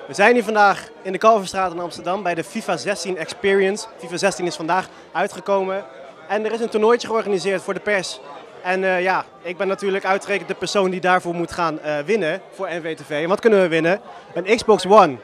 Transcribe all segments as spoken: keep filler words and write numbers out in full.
We zijn hier vandaag in de Kalverstraat in Amsterdam bij de FIFA zestien Experience. FIFA zestien is vandaag uitgekomen en er is een toernooitje georganiseerd voor de pers. En uh, ja, ik ben natuurlijk uitgerekend de persoon die daarvoor moet gaan uh, winnen voor N W T V. En wat kunnen we winnen? Een Xbox One.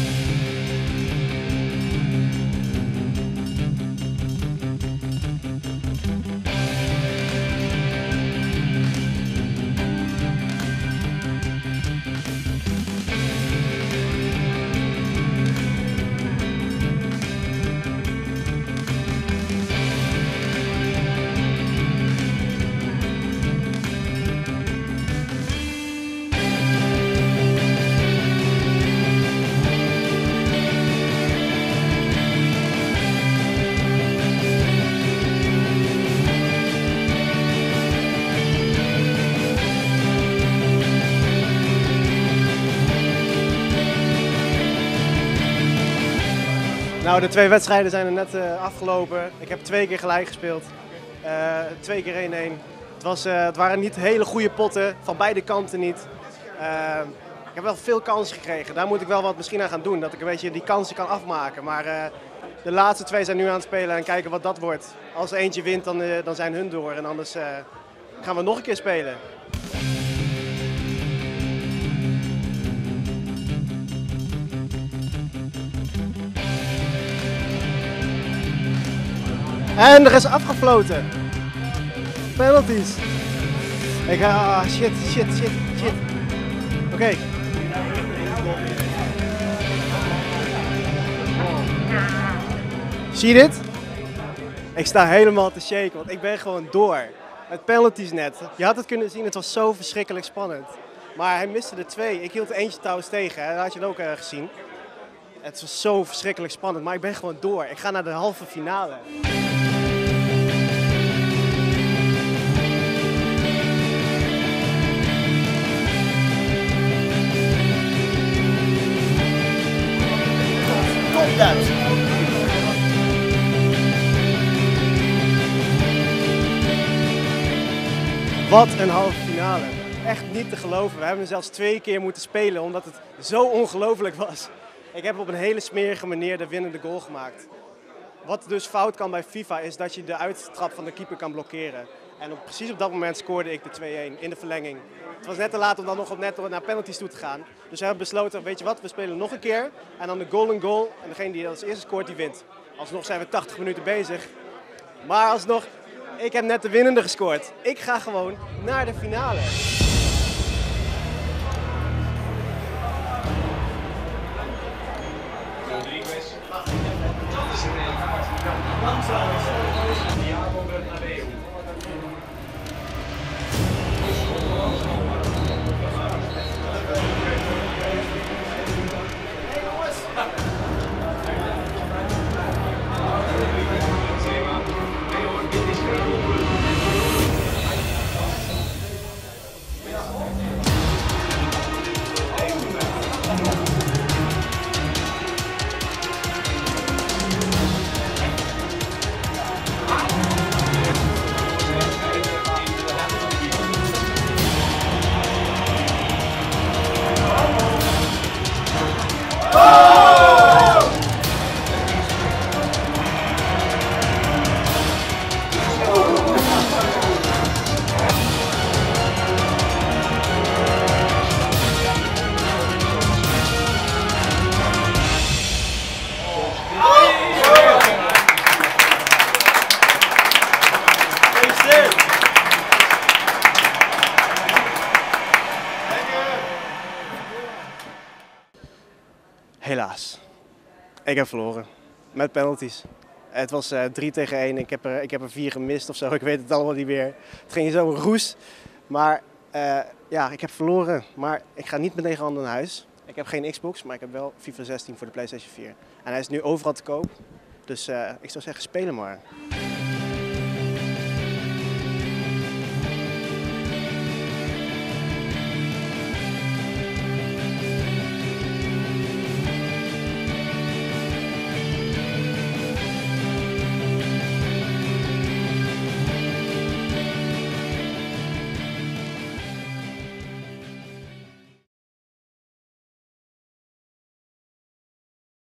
Nou, de twee wedstrijden zijn er net uh, afgelopen. Ik heb twee keer gelijk gespeeld. Uh, twee keer één één. Het, was, uh, het waren niet hele goede potten, van beide kanten niet. Uh, ik heb wel veel kansen gekregen. Daar moet ik wel wat misschien aan gaan doen, dat ik een beetje die kansen kan afmaken. Maar uh, de laatste twee zijn nu aan het spelen en kijken wat dat wordt. Als er eentje wint, dan, uh, dan zijn hun door en anders uh, gaan we nog een keer spelen. En er is afgefloten. Penalties. Ik ga, ah, shit, shit, shit, shit. Oké. Okay. Zie je dit? Ik sta helemaal te shaken, want ik ben gewoon door. Het penalties net. Je had het kunnen zien, het was zo verschrikkelijk spannend. Maar hij miste er twee. Ik hield er eentje trouwens tegen, hè? Dat had je het ook uh, gezien. Het was zo verschrikkelijk spannend, maar ik ben gewoon door. Ik ga naar de halve finale. Dat. Wat een halve finale. Echt niet te geloven. We hebben zelfs twee keer moeten spelen omdat het zo ongelooflijk was. Ik heb op een hele smerige manier de winnende goal gemaakt. Wat dus fout kan bij FIFA is dat je de uittrap van de keeper kan blokkeren. En op, precies op dat moment scoorde ik de twee één in de verlenging. Het was net te laat om dan nog op net naar penalties toe te gaan. Dus we hebben besloten, weet je wat, we spelen nog een keer. En dan de golden goal. En degene die als eerste scoort, die wint. Alsnog zijn we tachtig minuten bezig. Maar alsnog, ik heb net de winnende gescoord. Ik ga gewoon naar de finale. Helaas. Ik heb verloren. Met penalties. Het was uh, drie tegen één. Ik heb, er, ik heb er vier gemist of zo. Ik weet het allemaal niet meer. Het ging zo roes. Maar uh, ja, ik heb verloren. Maar ik ga niet met lege handen naar huis. Ik heb geen Xbox, maar ik heb wel FIFA zestien voor de PlayStation vier. En hij is nu overal te koop. Dus uh, ik zou zeggen, spelen maar.